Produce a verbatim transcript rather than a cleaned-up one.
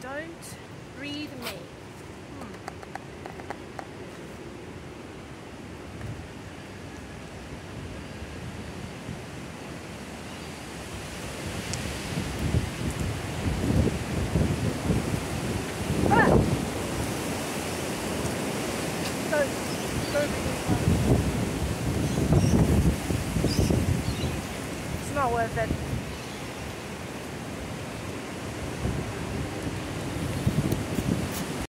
Don't breathe me. Hmm. Ah! Don't, don't breathe me. It's not worth it.